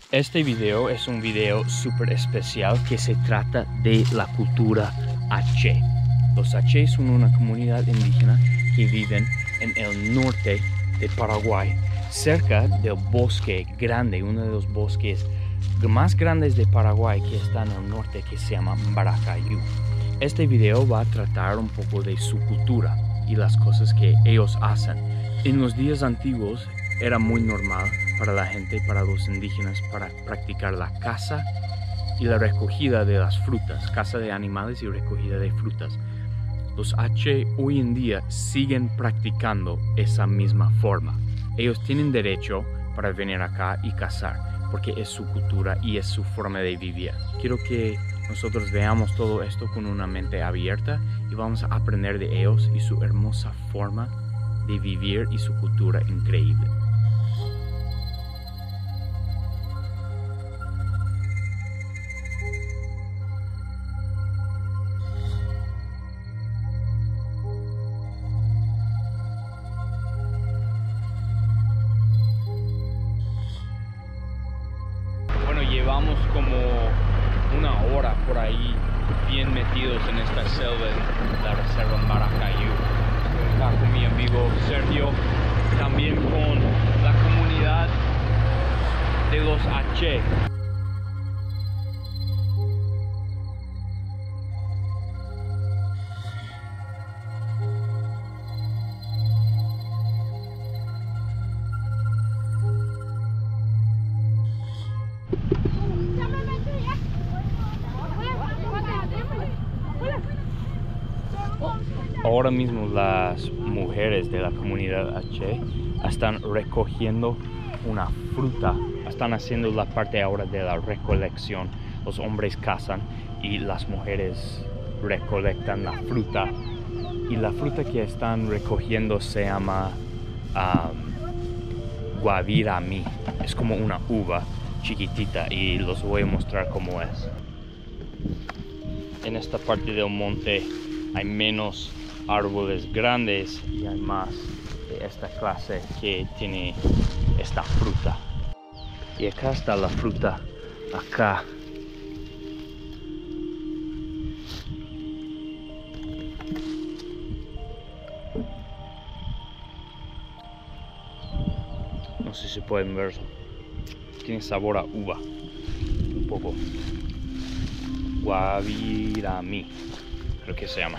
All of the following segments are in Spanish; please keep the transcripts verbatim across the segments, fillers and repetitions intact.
Este video es un video súper especial que se trata de la cultura Aché. Los Aché son una comunidad indígena que viven en el norte de Paraguay, cerca del bosque grande, uno de los bosques más grandes de Paraguay que está en el norte, que se llama Maracayú. Este video va a tratar un poco de su cultura y las cosas que ellos hacen. En los días antiguos era muy normal para la gente, para los indígenas, para practicar la caza y la recogida de las frutas, caza de animales y recogida de frutas. Los Aché hoy en día siguen practicando esa misma forma. Ellos tienen derecho para venir acá y cazar, porque es su cultura y es su forma de vivir. Quiero que nosotros veamos todo esto con una mente abierta y vamos a aprender de ellos y su hermosa forma de vivir y su cultura increíble. Bueno, llevamos como una hora por ahí bien metidos en esta selva de la reserva Maracayú. Estoy acá con mi amigo Sergio, también con la comunidad de los Aché. Ahora mismo las mujeres de la comunidad Aché están recogiendo una fruta, están haciendo la parte ahora de la recolección. Los hombres cazan y las mujeres recolectan la fruta. Y la fruta que están recogiendo se llama um, guaviramí. Es como una uva chiquitita y los voy a mostrar cómo es. En esta parte del monte hay menos árboles grandes y hay más de esta clase que tiene esta fruta. Y acá está la fruta, acá. No sé si pueden ver, tiene sabor a uva, un poco. Guaviramí, creo que se llama.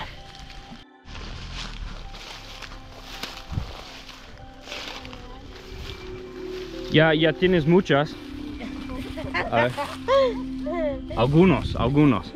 Ya, ya tienes muchas. A ver. Algunos, algunos.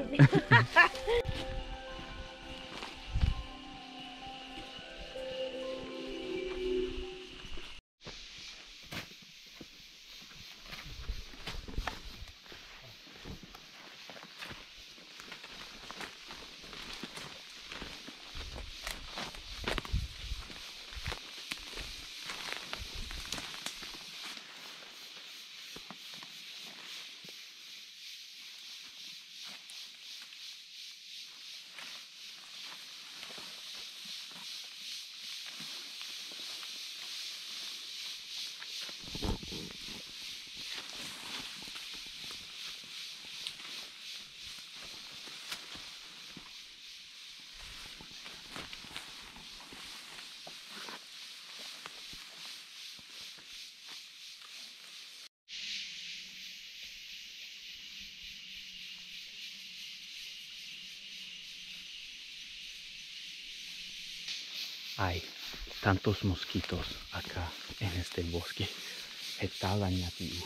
Hay tantos mosquitos acá en este bosque. Está dañativo.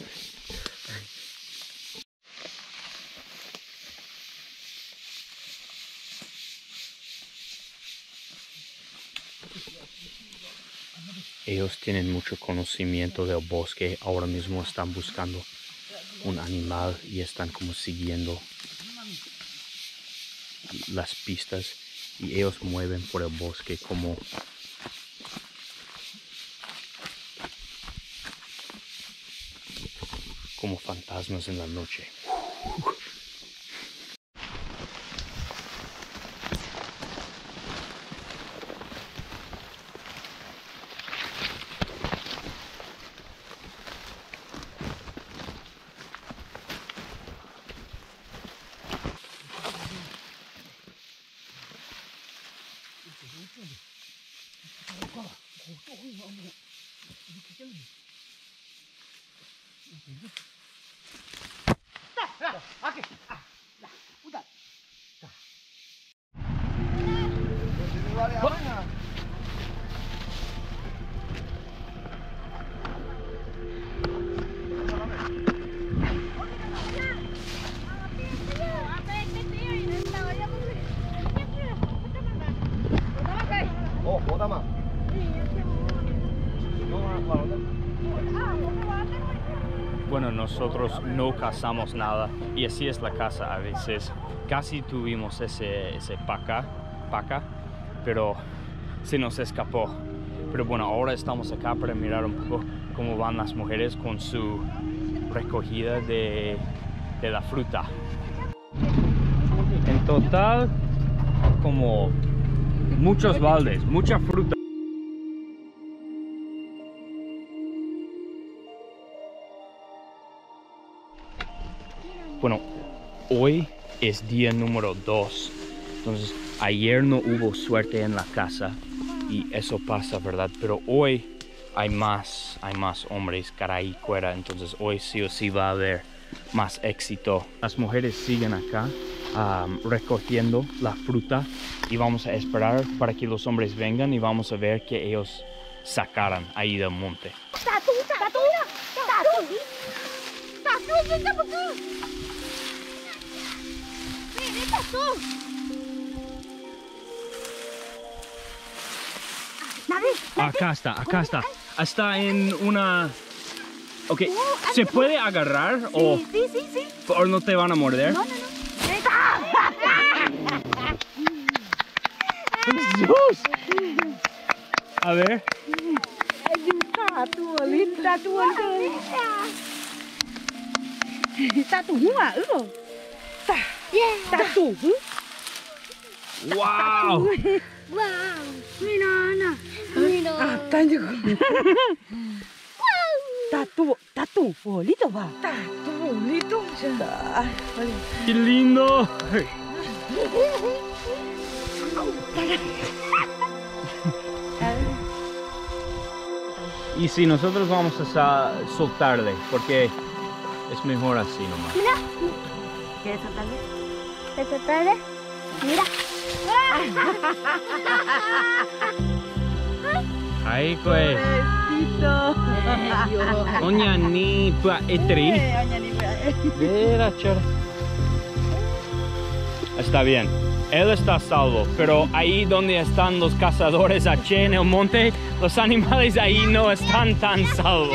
Ellos tienen mucho conocimiento del bosque. Ahora mismo están buscando un animal y están como siguiendo las pistas. Y ellos mueven por el bosque como como fantasmas en la noche. Bueno, nosotros no cazamos nada y así es la casa a veces. Casi tuvimos ese, ese paca, paca, pero se nos escapó. Pero bueno, ahora estamos acá para mirar un poco cómo van las mujeres con su recogida de, de la fruta. En total, como muchos baldes, mucha fruta. Bueno, hoy es día número dos, entonces ayer no hubo suerte en la casa y eso pasa, ¿verdad? Pero hoy hay más, hay más hombres cara y fuera, entonces hoy sí o sí va a haber más éxito. Las mujeres siguen acá um, recogiendo la fruta y vamos a esperar para que los hombres vengan y vamos a ver que ellos sacaran ahí del monte. Acá está, acá está. Está en una... Ok, ¿se puede agarrar o, Sí, sí, sí, sí. o no te van a morder? No, no, no. ¡Jesús! A ver. Tatu alin, tatu alin. Tatu hua, ừ. Tatu. ¡Wow! Wow. Mira, Ana. Mira. Ah, tanto. Tatu, tatu bolito va. Tatu bolito. ¡Qué lindo! Y si nosotros vamos a soltarle, porque es mejor así nomás. Mira. ¿Quieres soltarle? ¿Quieres soltarle? Mira. Ahí pues. Oña ni pa etri. Vera char. Está bien. Él está salvo, pero ahí donde están los cazadores allí en el monte, los animales ahí no están tan salvos.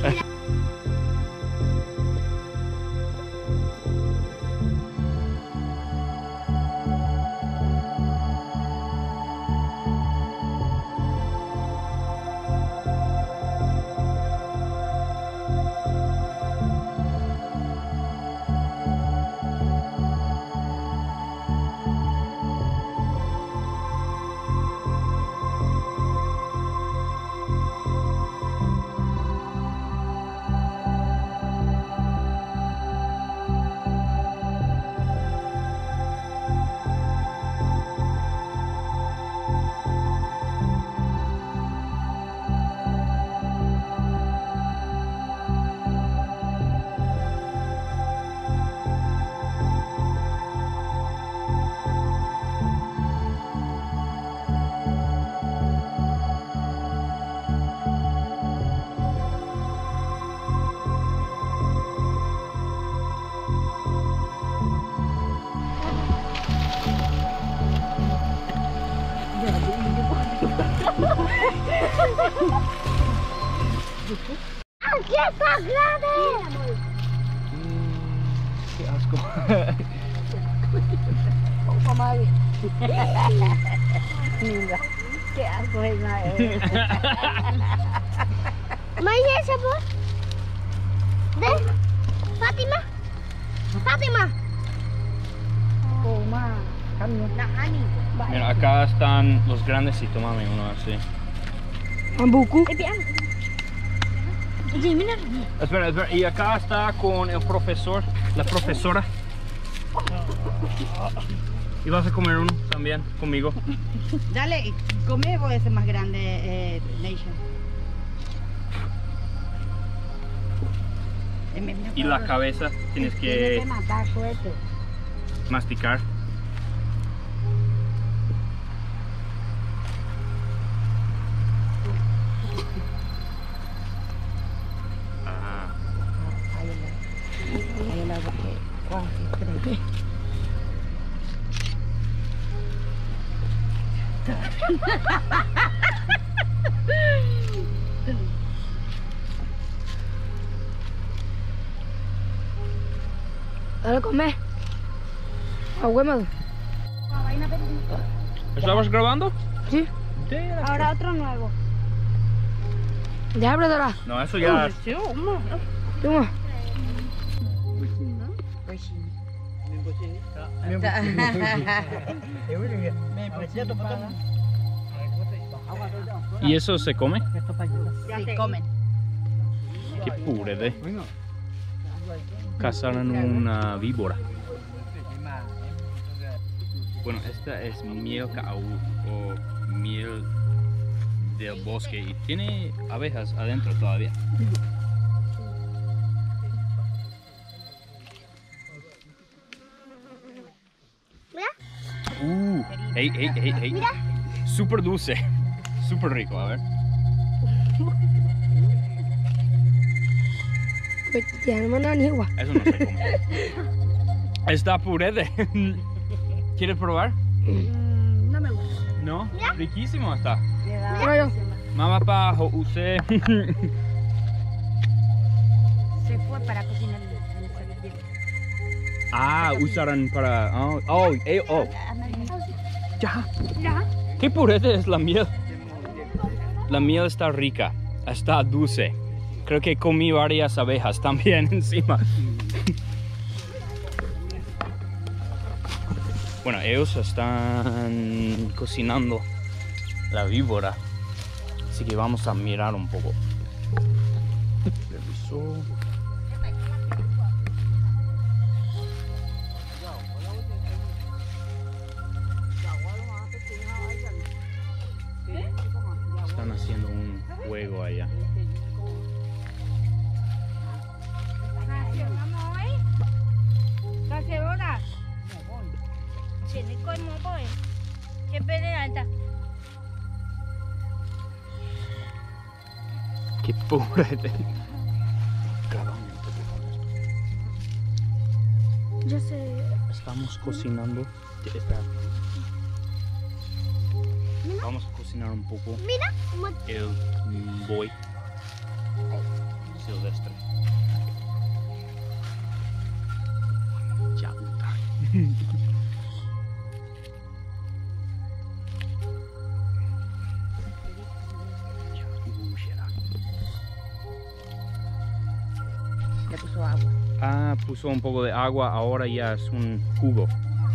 ¡Aquí está grande! Qué asco. Mamá. Mira, qué asco es la Maya, ¿sabes? ¿De? Fátima. Fátima. Toma. Mira, acá están los grandes y tómame uno así. Ambuku. Espera, espera, y acá está con el profesor, la profesora. Y vas a comer uno también conmigo. Dale, come vos ese más grande, eh, Nation. Y la cabeza tienes que matar fuerte. masticar. Ah, Ahí la boca. Dale, come. Agüémalo. ¿estabas grabando? Sí. Ahora otro nuevo. Ya, ábretela. No, eso ya. Toma. ¿Y eso se come? Sí, comen. Qué purete. Cazaron una víbora. Bueno, esta es miel caú o miel del bosque y tiene abejas adentro todavía. Uh, hey, hey, hey, hey. Súper dulce, súper rico, a ver. Pues ya no me da ni agua. Eso no se come. Está purete. ¿Quieres probar? No me gusta. No, riquísimo está. Mira yo. Mamá pajo, usted. Se fue para cocinar el Ah, usaron para. Oh, oh, eh, oh. Ya. Ya. ¿Qué purete es la miel? La miel está rica, está dulce. Creo que comí varias abejas también encima. Bueno, ellos están cocinando la víbora, así que vamos a mirar un poco. Revisó. Están haciendo un juego allá. Qué purete. Yo sé. Estamos cocinando. Espera. Vamos a cocinar un poco el boy silvestre. Chauta. Le puso agua. Ah, puso un poco de agua, ahora ya es un jugo.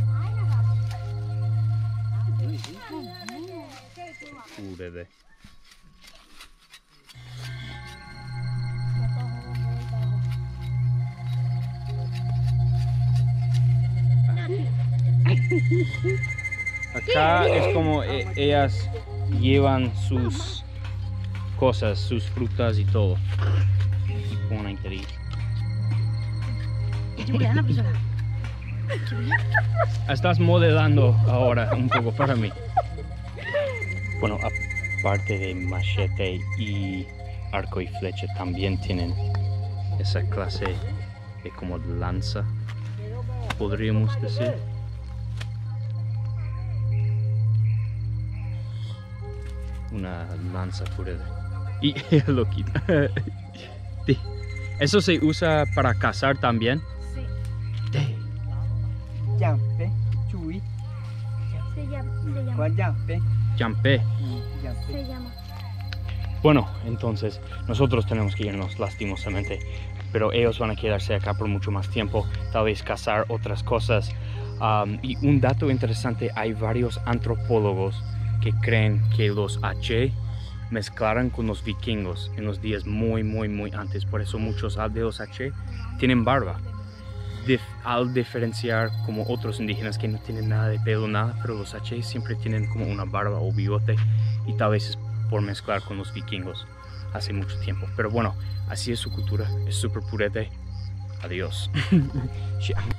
Purete. Acá es como eh, ellas llevan sus cosas, sus frutas y todo. Y ponen ahí. Juliana, pues ahora. Estás modelando ahora un poco para mí. Bueno, aparte de machete y arco y flecha, también tienen esa clase de como lanza, podríamos decir. Una lanza purete. Y lo quita. ¿Eso se usa para cazar también? Sí. Jampe, chui, Se llama. Se llama. ¿cuál jampe? Champé. Jampe. Se llama. Bueno, entonces nosotros tenemos que irnos lastimosamente, pero ellos van a quedarse acá por mucho más tiempo, tal vez cazar otras cosas. Um, y un dato interesante, hay varios antropólogos que creen que los H mezclaron con los vikingos en los días muy, muy, muy antes. Por eso muchos de los H tienen barba. Dif al diferenciar como otros indígenas que no tienen nada de pelo, nada, pero los H siempre tienen como una barba o bigote y tal vez es por mezclar con los vikingos hace mucho tiempo. Pero bueno, así es su cultura, es súper purete Adiós. Și